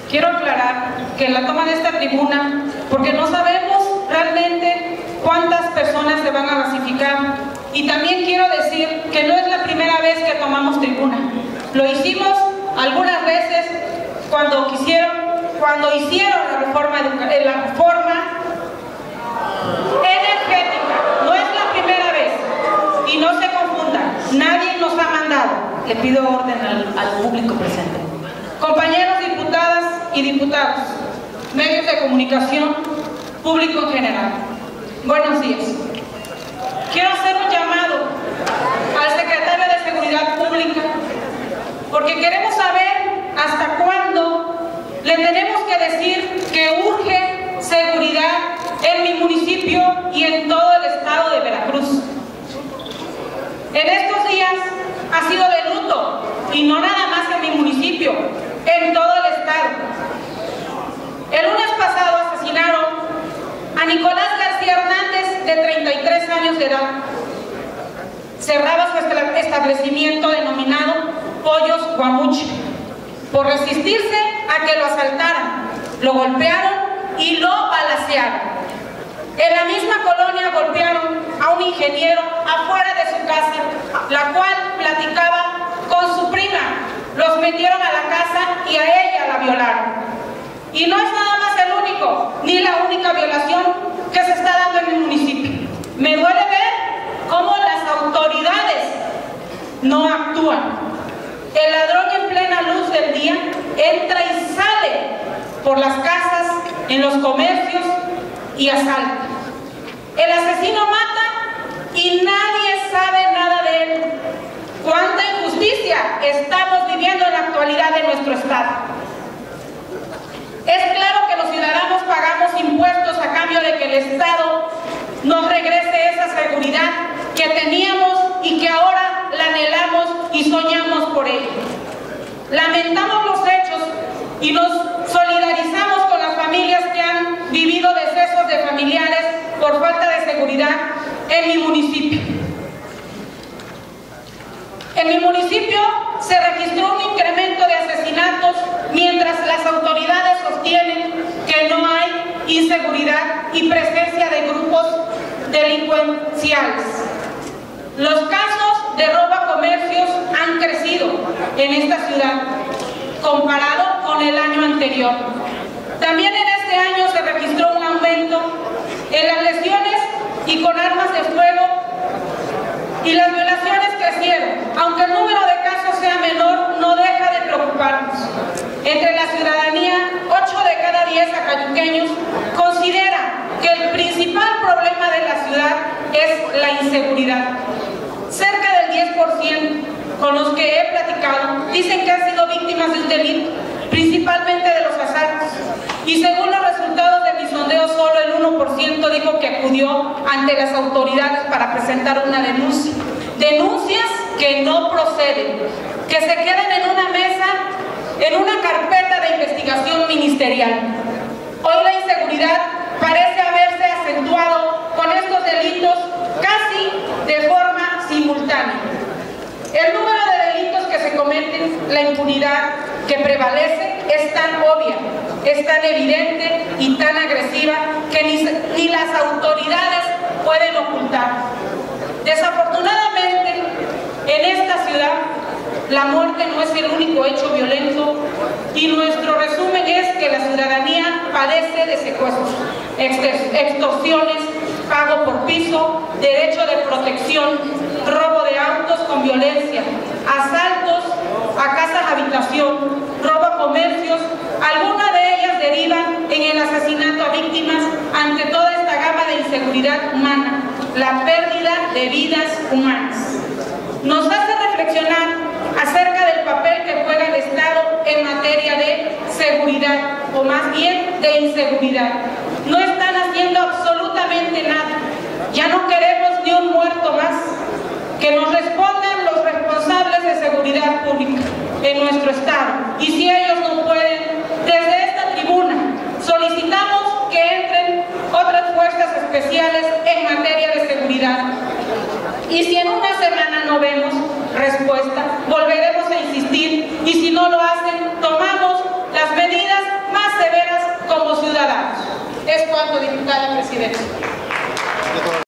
quiero aclarar que en la toma de esta tribuna, porque no sabemos realmente cuántas personas se van a basificar, y también quiero decir que no es la primera vez que tomamos tribuna. Lo hicimos algunas veces cuando hicieron la reforma energética. No es la primera vez, y no se confundan, nadie nos ha mandado. Le pido orden al público presente. Compañeros diputadas y diputados, medios de comunicación, público en general, buenos días. Quiero hacer un llamado al secretario de Seguridad Pública, porque queremos saber hasta cuándo le tenemos que decir que urge seguridad en mi municipio y en todo el estado de Veracruz. En estos días ha sido de luto, y no nada más en mi municipio, en todo el estado. El lunes pasado asesinaron a Nicolás García Hernández, de 33 años de edad. Cerraba su establecimiento denominado Pollos Guamuchi por resistirse a que lo asaltaran, lo golpearon y lo balacearon. En la misma colonia golpearon a un ingeniero afuera de su casa, la cual platicaba con su prima. Los metieron a la casa y a ella la violaron. Y no es nada más el único, ni la única violación que se está dando en mi municipio. Me duele ver cómo las autoridades no actúan. El ladrón en plena luz del día entra y sale por las casas, en los comercios y asalta. El asesino mata y nadie sabe nada de él. ¿Cuánta injusticia estamos viviendo en la actualidad de nuestro estado? Es claro que los ciudadanos pagamos impuestos a cambio de que el Estado nos regrese esa seguridad que teníamos y que ahora la anhelamos y soñamos por ella. Lamentamos los hechos y nos solidarizamos con las familias que han vivido decesos de familiares por falta de seguridad en mi municipio. En mi municipio se registró un incremento de asesinatos, mientras las autoridades sostienen que no hay inseguridad y presencia de grupos delincuenciales. Los casos de robo a comercios han crecido en esta ciudad comparado con el año anterior. También en este año se registró un aumento en las lesiones y con armas de fuego, y las violaciones crecieron. Aunque el número de casos sea menor, no deja de preocuparnos. Entre la ciudadanía, 8 de cada 10 acayuqueños consideran que el principal problema de la ciudad es la inseguridad. Cerca del 10% con los que he platicado dicen que han sido víctimas de un delito, principalmente de los asaltos. Y según los resultados de mi sondeo, solo el 1% dijo que acudió ante las autoridades para presentar una denuncia. Denuncias que no proceden, que se quedan en una mesa, en una carpeta de investigación ministerial. Hoy la inseguridad parece haberse acentuado con estos delitos casi de forma simultánea. El número de delitos que se cometen, la impunidad que prevalece es tan obvia, es tan evidente y tan agresiva que ni las autoridades pueden ocultar. Desafortunadamente, en esta ciudad, la muerte no es el único hecho violento, y nuestro resumen es que la ciudadanía padece de secuestros, extorsiones, pago por piso, derecho de protección, robo de autos con violencia, asaltos a casas habitación, robo a comercios. Algunas de ellas derivan en el asesinato a víctimas ante toda esta gama de inseguridad humana, la pérdida de vidas humanas. Nos hace reflexionar acerca del papel que juega el Estado en materia de seguridad, o más bien de inseguridad. No están haciendo absolutamente nada. Ya no queremos ni un muerto más. Que nos respondan los responsables de seguridad pública en nuestro estado. Y si ellos no pueden, desde esta tribuna solicitamos que entren otras fuerzas especiales en materia de seguridad. Y si en una semana no vemos respuesta, volveremos a insistir, y si no lo hacen, tomamos las medidas diputado, diputada, presidente.